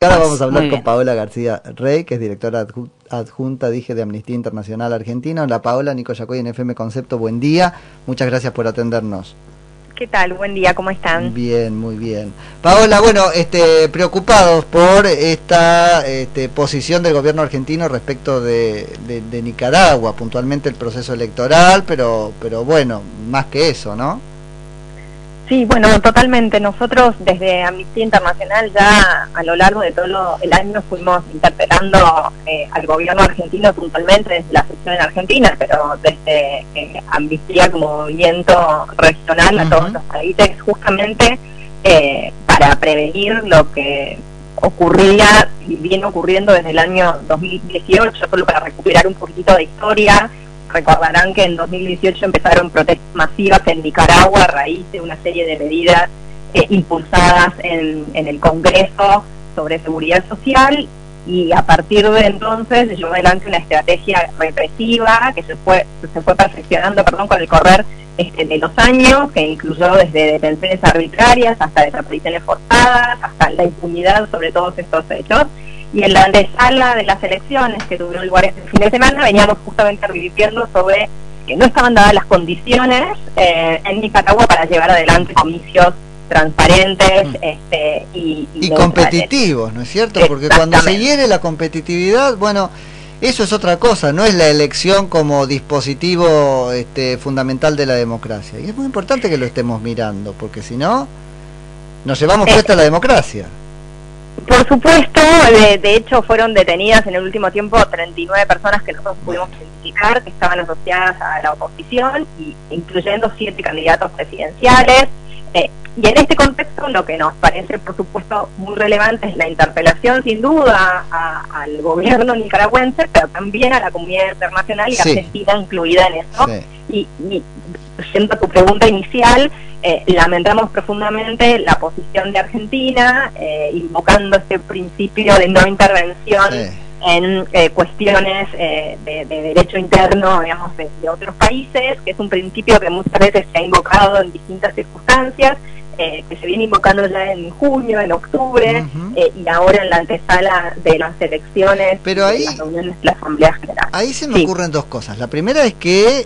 Ahora vamos a hablar con Paola García Rey, que es directora adjunta, dije, de Amnistía Internacional Argentina. Hola Paola, Nico Yacoy en FM Concepto, buen día. Muchas gracias por atendernos. ¿Qué tal? Buen día, ¿cómo están? Bien, muy bien. Paola, bueno, preocupados por esta posición del gobierno argentino respecto de Nicaragua, puntualmente el proceso electoral, pero bueno, más que eso, ¿no? Sí, bueno, totalmente. Nosotros desde Amnistía Internacional ya a lo largo de todo el año fuimos interpelando al gobierno argentino puntualmente desde la sección en Argentina, pero desde Amnistía como movimiento regional a todos los países, justamente para prevenir lo que ocurría y viene ocurriendo desde el año 2018, solo para recuperar un poquito de historia. Recordarán que en 2018 empezaron protestas masivas en Nicaragua a raíz de una serie de medidas impulsadas en el Congreso sobre seguridad social, y a partir de entonces se llevó adelante una estrategia represiva que se fue perfeccionando con el correr de los años, que incluyó desde detenciones arbitrarias hasta desapariciones forzadas, hasta la impunidad sobre todos estos hechos. Y en la antesala de las elecciones que tuvieron lugar este fin de semana veníamos justamente advirtiendo sobre que no estaban dadas las condiciones en Nicaragua para llevar adelante comicios transparentes y competitivos, ¿no es cierto? Porque cuando se hiere la competitividad, bueno, eso es otra cosa, no es la elección como dispositivo fundamental de la democracia. Y es muy importante que lo estemos mirando, porque si no, nos llevamos puesta la democracia. Por supuesto, de hecho fueron detenidas en el último tiempo 39 personas que nosotros pudimos identificar que estaban asociadas a la oposición, incluyendo 7 candidatos presidenciales. Y en este contexto lo que nos parece, por supuesto, muy relevante es la interpelación, sin duda, al gobierno nicaragüense, pero también a la comunidad internacional y Argentina incluida en eso. Y siendo tu pregunta inicial, lamentamos profundamente la posición de Argentina, invocando este principio de no intervención en cuestiones de derecho interno, digamos, de otros países, que es un principio que muchas veces se ha invocado en distintas circunstancias, que se viene invocando ya en junio, en octubre, y ahora en la antesala de las elecciones, pero ahí, de las reuniones de la Asamblea General. Ahí se me ocurren dos cosas. La primera es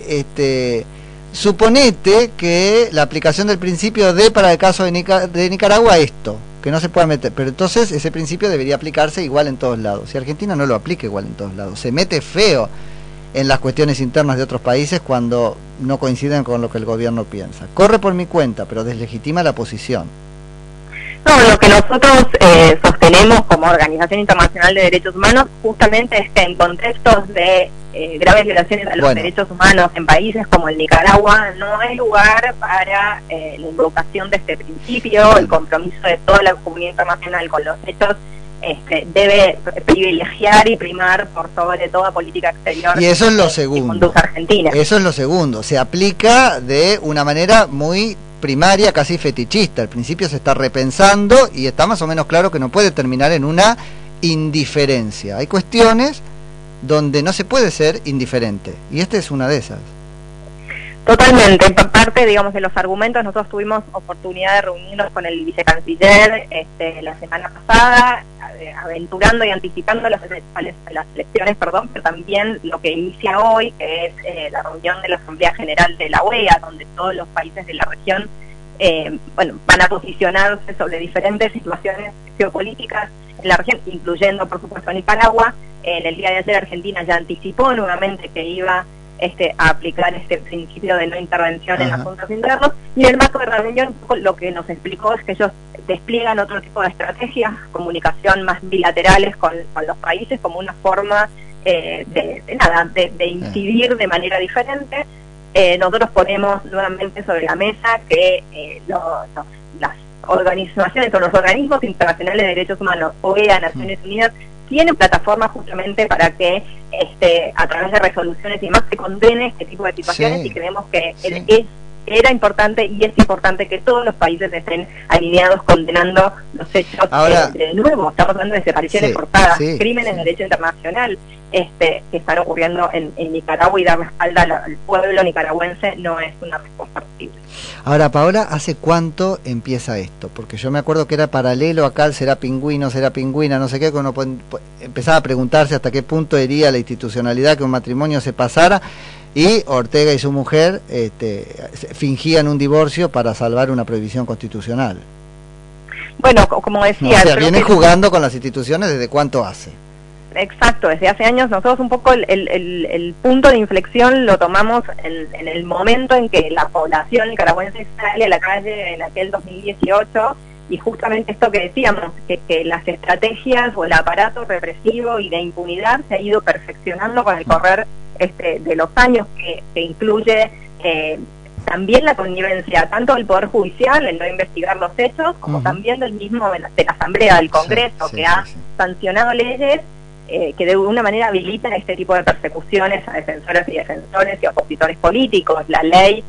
que suponete que la aplicación del principio para el caso de Nicaragua esto, que no se pueda meter, pero entonces ese principio debería aplicarse igual en todos lados. Si Argentina no lo aplica igual en todos lados, se mete feo en las cuestiones internas de otros países cuando no coinciden con lo que el gobierno piensa. Corre por mi cuenta, pero deslegitima la posición. No, lo que nosotros sostenemos como Organización Internacional de Derechos Humanos justamente es que en contextos de graves violaciones a los derechos humanos en países como el Nicaragua no hay lugar para la invocación de este principio. El compromiso de toda la comunidad internacional con los hechos debe privilegiar y primar por sobre toda política exterior. Y eso es lo segundo. Argentina. Eso es lo segundo. Se aplica de una manera muy primaria, casi fetichista. Al principio se está repensando y está más o menos claro que no puede terminar en una indiferencia. Hay cuestiones donde no se puede ser indiferente, y esta es una de esas. Totalmente. Parte, digamos, de los argumentos, nosotros tuvimos oportunidad de reunirnos con el vicecanciller la semana pasada, aventurando y anticipando las elecciones, pero también lo que inicia hoy, que es la reunión de la Asamblea General de la OEA, donde todos los países de la región van a posicionarse sobre diferentes situaciones geopolíticas en la región, incluyendo, por supuesto, Nicaragua. En el día de ayer Argentina ya anticipó nuevamente que iba a aplicar este principio de no intervención en asuntos internos, y en el marco de la reunión lo que nos explicó es que ellos despliegan otro tipo de estrategias, comunicación más bilaterales con los países, como una forma de incidir de manera diferente. Nosotros ponemos nuevamente sobre la mesa que las organizaciones o los organismos internacionales de derechos humanos, OEA, Naciones Unidas, tienen plataformas justamente para que a través de resoluciones y demás se condene este tipo de situaciones, y creemos que es era importante y es importante que todos los países estén alineados condenando los hechos. Ahora, de nuevo, estamos hablando de desapariciones forzadas, crímenes de derecho internacional que están ocurriendo en Nicaragua, y dar la espalda al pueblo nicaragüense no es una respuesta posible. Ahora, Paola, ¿hace cuánto empieza esto? Porque yo me acuerdo que era paralelo acá al será pingüino, será pingüina, no sé qué, que uno empezaba a preguntarse hasta qué punto iría la institucionalidad que un matrimonio se pasara, y Ortega y su mujer fingían un divorcio para salvar una prohibición constitucional. Bueno, como decía... O sea, vienen jugando con las instituciones ¿desde cuánto hace? Exacto, desde hace años. Nosotros un poco el punto de inflexión lo tomamos en el momento en que la población nicaragüense sale a la calle en aquel 2018, y justamente esto que decíamos, que las estrategias o el aparato represivo y de impunidad se ha ido perfeccionando con el correr de los años, que incluye también la connivencia tanto del Poder Judicial en no investigar los hechos, como también del mismo de la Asamblea del Congreso, que ha sancionado leyes que de alguna manera habilitan este tipo de persecuciones a defensoras y defensores y opositores políticos. La ley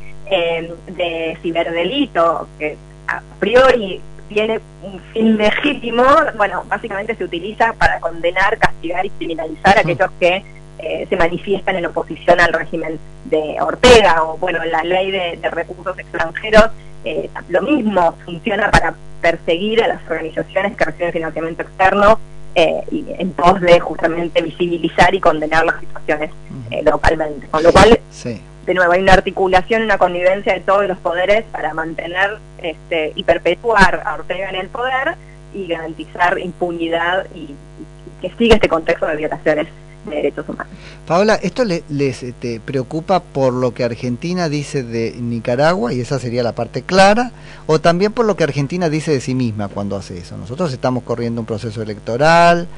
de ciberdelito, que a priori tiene un fin legítimo, bueno, básicamente se utiliza para condenar, castigar y criminalizar a aquellos que se manifiestan en oposición al régimen de Ortega. O bueno, la ley de recursos extranjeros, lo mismo, funciona para perseguir a las organizaciones que reciben financiamiento externo, y en pos de justamente visibilizar y condenar las situaciones localmente. Con lo cual, de nuevo, hay una articulación, una connivencia de todos los poderes para mantener y perpetuar a Ortega en el poder y garantizar impunidad y que siga este contexto de violaciones de derechos humanos. Paola, ¿esto les preocupa por lo que Argentina dice de Nicaragua, y esa sería la parte clara, o también por lo que Argentina dice de sí misma cuando hace eso? Nosotros estamos corriendo un proceso electoral,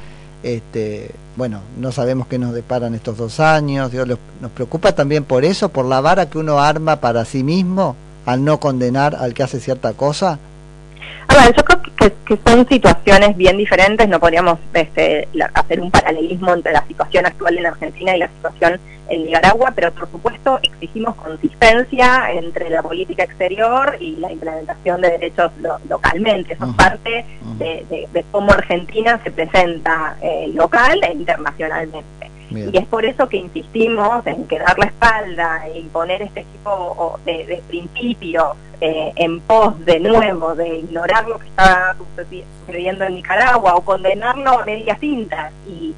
bueno, no sabemos qué nos deparan estos 2 años, digo, ¿nos preocupa también por eso, por la vara que uno arma para sí mismo al no condenar al que hace cierta cosa? A ver, yo creo que son situaciones bien diferentes. No podríamos hacer un paralelismo entre la situación actual en Argentina y la situación en Nicaragua, pero por supuesto exigimos consistencia entre la política exterior y la implementación de derechos localmente. Eso es parte de cómo Argentina se presenta local e internacionalmente. Bien. Y es por eso que insistimos en que dar la espalda e imponer este tipo de principios en pos de nuevo de ignorar lo que está sucediendo en Nicaragua o condenarlo a media cinta y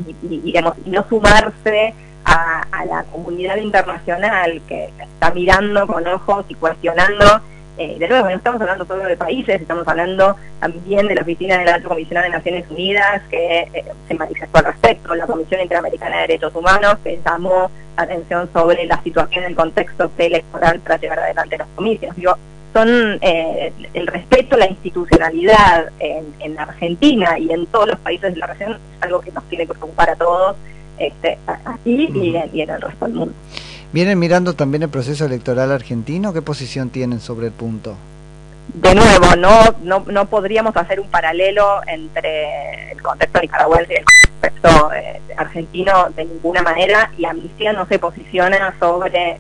no sumarse a la comunidad internacional que está mirando con ojos y cuestionando. De nuevo, no estamos hablando solo de países, estamos hablando también de la Oficina del Alto Comisionado de Naciones Unidas, que se manifestó al respecto, la Comisión Interamericana de Derechos Humanos, que llamó la atención sobre la situación en el contexto electoral para llevar adelante los comicios. Son el respeto a la institucionalidad en Argentina y en todos los países de la región, es algo que nos tiene que preocupar a todos, aquí y en el resto del mundo. ¿Vienen mirando también el proceso electoral argentino? ¿Qué posición tienen sobre el punto? De nuevo, no podríamos hacer un paralelo entre el contexto nicaragüense y el contexto argentino de ninguna manera, y Amnistía no se posiciona sobre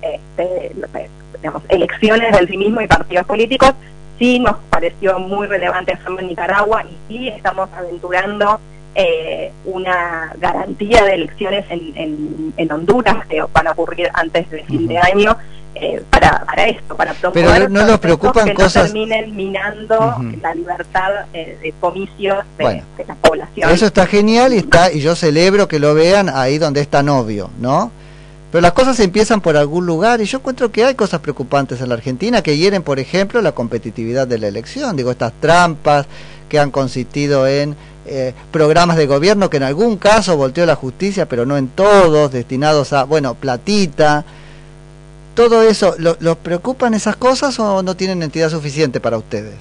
elecciones del sí mismo y partidos políticos. Sí nos pareció muy relevante hacerlo en Nicaragua, y sí estamos aventurando una garantía de elecciones en Honduras, que van a ocurrir antes del fin de año, para esto, para promover. Pero no nos preocupan que cosas... no terminen minando la libertad de comicios de la población. Eso está genial y yo celebro que lo vean ahí donde es tan obvio, ¿no? Pero las cosas empiezan por algún lugar, y yo encuentro que hay cosas preocupantes en la Argentina que hieren, por ejemplo, la competitividad de la elección. Digo, estas trampas que han consistido en programas de gobierno que en algún caso volteó la justicia, pero no en todos, destinados a, platita. ¿Todo eso, los preocupan esas cosas o no tienen entidad suficiente para ustedes?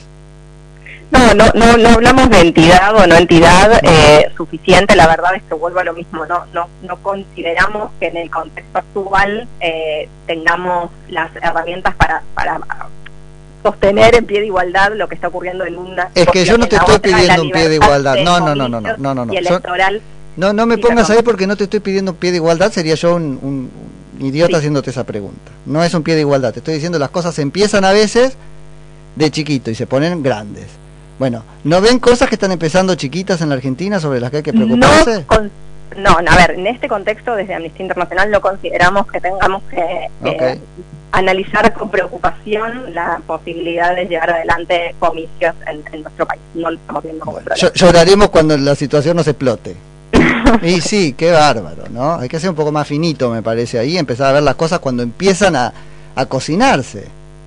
No hablamos de entidad o no entidad suficiente. La verdad es que vuelvo a lo mismo, no consideramos que en el contexto actual tengamos las herramientas para sostener en pie de igualdad lo que está ocurriendo en una... Es que yo no te estoy pidiendo un pie de igualdad, no. Y electoral. No me pongas ahí porque no te estoy pidiendo un pie de igualdad, sería yo idiota Sí. haciéndote esa pregunta. No es un pie de igualdad, te estoy diciendo las cosas empiezan a veces de chiquito y se ponen grandes. Bueno, ¿no ven cosas que están empezando chiquitas en la Argentina sobre las que hay que preocuparse? No, a ver, en este contexto desde Amnistía Internacional no consideramos que tengamos que Ok. analizar con preocupación la posibilidad de llevar adelante comicios en nuestro país. No lo estamos viendo como Bueno, problema. lloraremos cuando la situación nos explote. Y sí, qué bárbaro, ¿no? Hay que ser un poco más finito, me parece, ahí, empezar a ver las cosas cuando empiezan a cocinarse.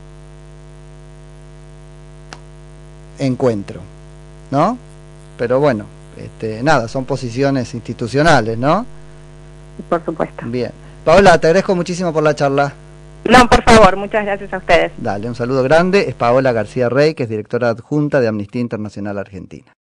Encuentro, ¿no? Pero bueno, nada, son posiciones institucionales, ¿no? Por supuesto. Bien. Paola, te agradezco muchísimo por la charla. No, por favor, muchas gracias a ustedes. Dale, un saludo grande. Es Paola García Rey, que es directora adjunta de Amnistía Internacional Argentina.